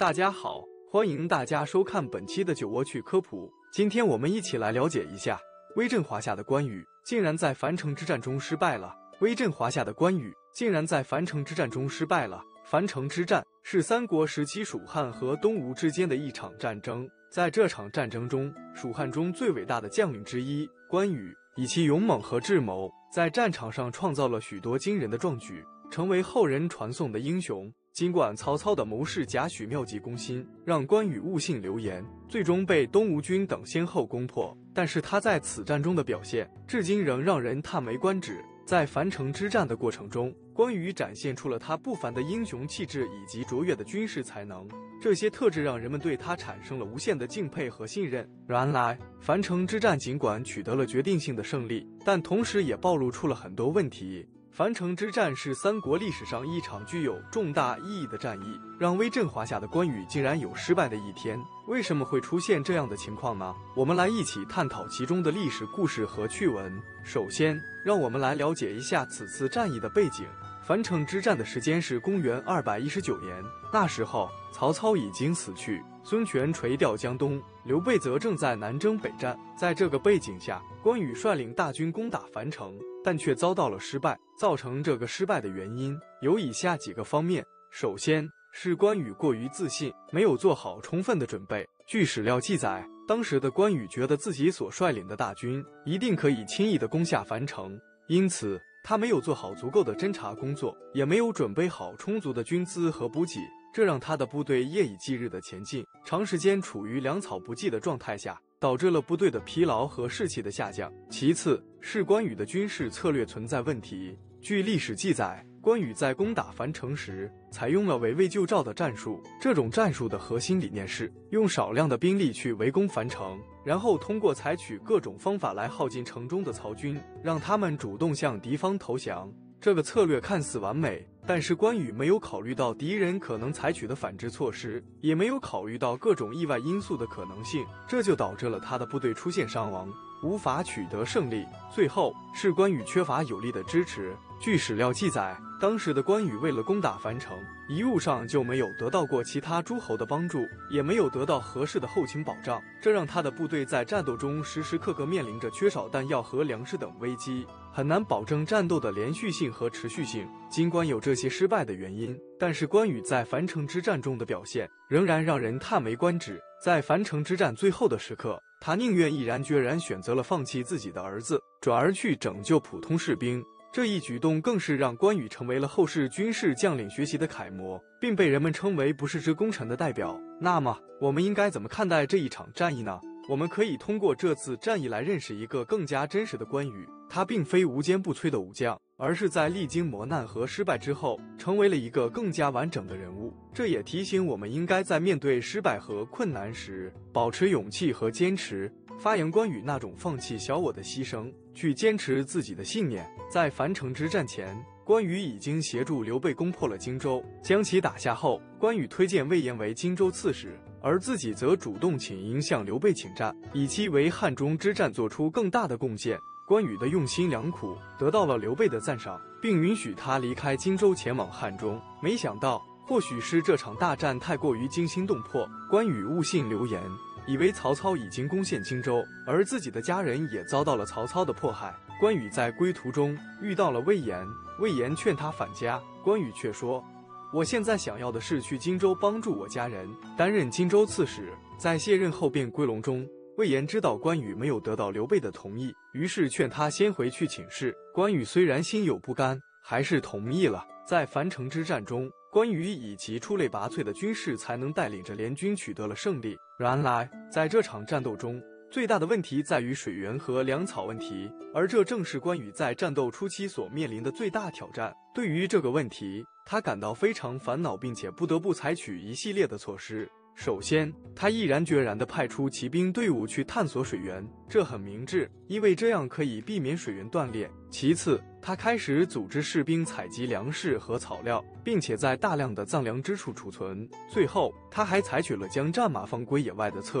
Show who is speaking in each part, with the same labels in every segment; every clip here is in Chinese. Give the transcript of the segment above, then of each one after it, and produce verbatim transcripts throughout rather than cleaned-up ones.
Speaker 1: 大家好，欢迎大家收看本期的酒窝趣科普。今天我们一起来了解一下，威震华下的关羽竟然在樊城之战中失败了。威震华下的关羽竟然在樊城之战中失败了。樊城之战是三国时期蜀汉和东吴之间的一场战争，在这场战争中，蜀汉中最伟大的将领之一关羽，以其勇猛和智谋，在战场上创造了许多惊人的壮举，成为后人传颂的英雄。尽管曹操的谋士贾诩妙计攻心，让关羽误信流言，最终被东吴军等先后攻破，但是他在此战中的表现，至今仍让人叹为观止。在樊城之战的过程中，关羽展现出了他不凡的英雄气质以及卓越的军事才能，这些特质让人们对他产生了无限的敬佩和信任。然而，樊城之战尽管取得了决定性的胜利，但同时也暴露出了很多问题。樊城之战是三国历史上一场具有重大意义的战役，让威震华下的关羽竟然有失败的一天。为什么会出现这样的情况呢？我们来一起探讨其中的历史故事和趣闻。首先，让我们来了解一下此次战役的背景。樊城之战的时间是公元二百一十九年，那时候曹操已经死去，孙权垂钓江东，刘备则正在南征北战。在这个背景下，关羽率领大军攻打樊城，但却遭到了失败。造成这个失败的原因有以下几个方面。首先是关羽过于自信，没有做好充分的准备。据史料记载，当时的关羽觉得自己所率领的大军一定可以轻易地攻下樊城，因此他没有做好足够的侦察工作，也没有准备好充足的军资和补给，这让他的部队夜以继日的前进，长时间处于粮草不济的状态下，导致了部队的疲劳和士气的下降。其次是关羽的军事策略存在问题。据历史记载，关羽在攻打樊城时采用了围魏救赵的战术，这种战术的核心理念是用少量的兵力去围攻樊城，然后通过采取各种方法来耗尽城中的曹军，让他们主动向敌方投降。这个策略看似完美，但是关羽没有考虑到敌人可能采取的反制措施，也没有考虑到各种意外因素的可能性，这就导致了他的部队出现伤亡，无法取得胜利。最后是关羽缺乏有力的支持。据史料记载，当时的关羽为了攻打樊城，一路上就没有得到过其他诸侯的帮助，也没有得到合适的后勤保障，这让他的部队在战斗中时时刻刻面临着缺少弹药和粮食等危机，很难保证战斗的连续性和持续性。尽管有这些失败的原因，但是关羽在樊城之战中的表现仍然让人叹为观止。在樊城之战最后的时刻，他宁愿毅然决然选择了放弃自己的儿子，转而去拯救普通士兵。这一举动更是让关羽成为了后世军事将领学习的楷模，并被人们称为不世之功臣的代表。那么，我们应该怎么看待这一场战役呢？我们可以通过这次战役来认识一个更加真实的关羽，他并非无坚不摧的武将，而是在历经磨难和失败之后，成为了一个更加完整的人物。这也提醒我们应该在面对失败和困难时，保持勇气和坚持，发扬关羽那种放弃小我的牺牲，去坚持自己的信念。在樊城之战前，关羽已经协助刘备攻破了荆州，将其打下后，关羽推荐魏延为荆州刺史，而自己则主动请缨向刘备请战，以其为汉中之战做出更大的贡献。关羽的用心良苦得到了刘备的赞赏，并允许他离开荆州前往汉中。没想到，或许是这场大战太过于惊心动魄，关羽误信流言，以为曹操已经攻陷荆州，而自己的家人也遭到了曹操的迫害。关羽在归途中遇到了魏延，魏延劝他返家，关羽却说：“我现在想要的是去荆州帮助我家人，担任荆州刺史。”在卸任后便归隆中，魏延知道关羽没有得到刘备的同意，于是劝他先回去请示。关羽虽然心有不甘，还是同意了。在樊城之战中，关羽以其出类拔萃的军事才能带领着联军取得了胜利。然而，在这场战斗中，最大的问题在于水源和粮草问题，而这正是关羽在战斗初期所面临的最大挑战。对于这个问题，他感到非常烦恼，并且不得不采取一系列的措施。首先，他毅然决然地派出骑兵队伍去探索水源，这很明智，因为这样可以避免水源断裂。其次，他开始组织士兵采集粮食和草料，并且在大量的藏粮之处储存。最后，他还采取了将战马放归野外的策略。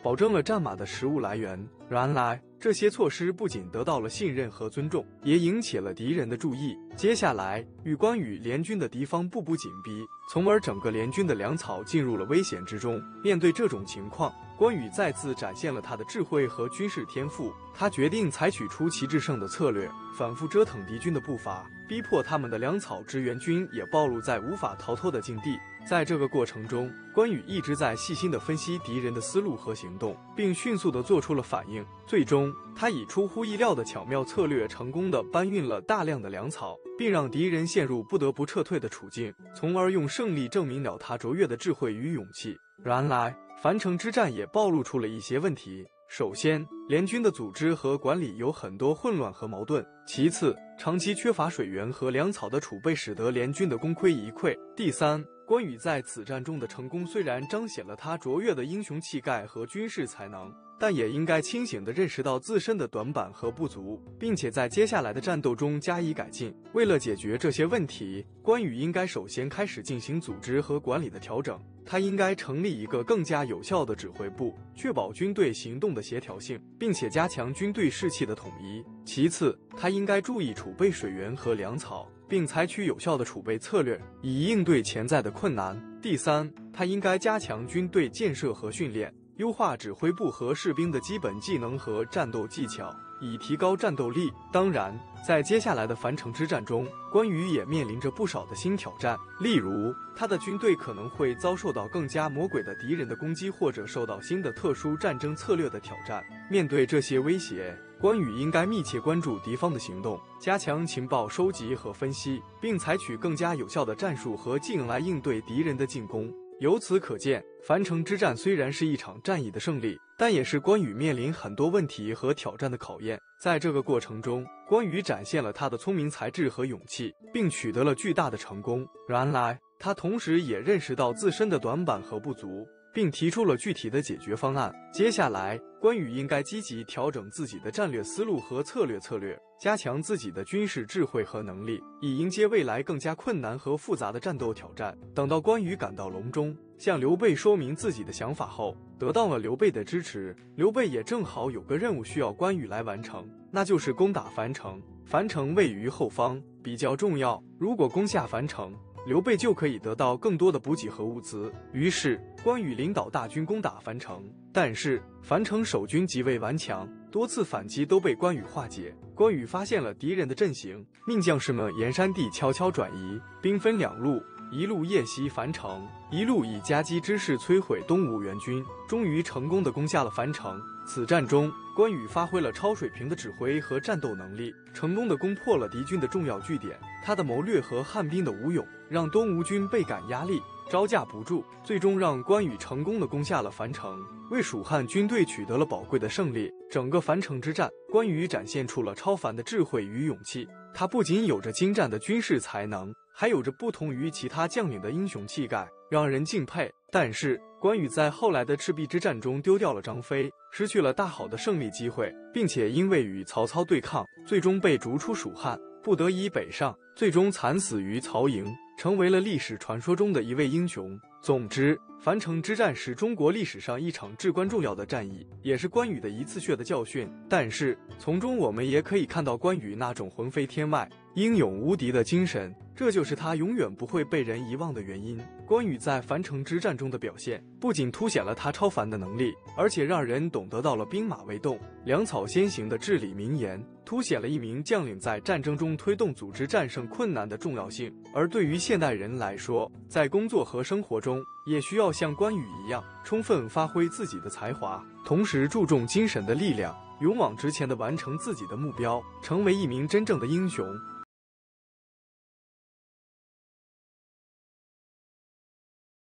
Speaker 1: 保证了战马的食物来源。原来，这些措施不仅得到了信任和尊重，也引起了敌人的注意。接下来，与关羽联军的敌方步步紧逼，从而整个联军的粮草进入了危险之中。面对这种情况，关羽再次展现了他的智慧和军事天赋。他决定采取出奇制胜的策略，反复折腾敌军的步伐，逼迫他们的粮草支援军也暴露在无法逃脱的境地。在这个过程中，关羽一直在细心地分析敌人的思路和行动，并迅速地做出了反应。最终，他以出乎意料的巧妙策略，成功地搬运了大量的粮草，并让敌人陷入不得不撤退的处境，从而用胜利证明了他卓越的智慧与勇气。原来，樊城之战也暴露出了一些问题。首先，联军的组织和管理有很多混乱和矛盾。其次，长期缺乏水源和粮草的储备，使得联军的功亏一篑。第三，关羽在此战中的成功虽然彰显了他卓越的英雄气概和军事才能，但也应该清醒地认识到自身的短板和不足，并且在接下来的战斗中加以改进。为了解决这些问题，关羽应该首先开始进行组织和管理的调整。他应该成立一个更加有效的指挥部，确保军队行动的协调性，并且加强军队士气的统一。其次，他应该注意储备水源和粮草，并采取有效的储备策略，以应对潜在的困难。第三，他应该加强军队建设和训练，优化指挥部和士兵的基本技能和战斗技巧，以提高战斗力。当然，在接下来的樊城之战中，关羽也面临着不少的新挑战，例如他的军队可能会遭受到更加魔鬼的敌人的攻击，或者受到新的特殊战争策略的挑战。面对这些威胁，关羽应该密切关注敌方的行动，加强情报收集和分析，并采取更加有效的战术和技能来应对敌人的进攻。由此可见，樊城之战虽然是一场战役的胜利，但也是关羽面临很多问题和挑战的考验。在这个过程中，关羽展现了他的聪明才智和勇气，并取得了巨大的成功。原来，他同时也认识到自身的短板和不足，并提出了具体的解决方案。接下来，关羽应该积极调整自己的战略思路和策略策略，加强自己的军事智慧和能力，以迎接未来更加困难和复杂的战斗挑战。等到关羽赶到隆中，向刘备说明自己的想法后，得到了刘备的支持。刘备也正好有个任务需要关羽来完成，那就是攻打樊城。樊城位于后方，比较重要，如果攻下樊城，刘备就可以得到更多的补给和物资。于是，关羽领导大军攻打樊城，但是樊城守军极为顽强，多次反击都被关羽化解。关羽发现了敌人的阵型，命将士们沿山地悄悄转移，兵分两路，一路夜袭樊城，一路以夹击之势摧毁东吴援军，终于成功的攻下了樊城。此战中，关羽发挥了超水平的指挥和战斗能力，成功的攻破了敌军的重要据点。他的谋略和汉兵的武勇，让东吴军倍感压力，招架不住，最终让关羽成功的攻下了樊城，为蜀汉军队取得了宝贵的胜利。整个樊城之战，关羽展现出了超凡的智慧与勇气。他不仅有着精湛的军事才能，还有着不同于其他将领的英雄气概，让人敬佩。但是，关羽在后来的赤壁之战中丢掉了张飞，失去了大好的胜利机会，并且因为与曹操对抗，最终被逐出蜀汉，不得已北上，最终惨死于曹营，成为了历史传说中的一位英雄。总之，樊城之战是中国历史上一场至关重要的战役，也是关羽的一次血的教训。但是，从中我们也可以看到关羽那种魂飞天外、英勇无敌的精神，这就是他永远不会被人遗忘的原因。关羽在樊城之战中的表现，不仅凸显了他超凡的能力，而且让人懂得到了兵马未动，粮草先行的至理名言，凸显了一名将领在战争中推动组织战胜困难的重要性。而对于现代人来说，在工作和生活中，也需要像关羽一样，充分发挥自己的才华，同时注重精神的力量，勇往直前地完成自己的目标，成为一名真正的英雄。